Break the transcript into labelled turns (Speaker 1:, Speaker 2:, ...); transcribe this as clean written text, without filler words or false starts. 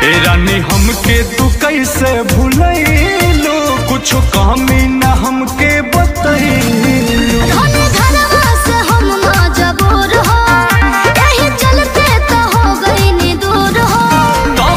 Speaker 1: ए रानी हमके तू कैसे भूलैलो, कुछ कमी न हमके बतैलो।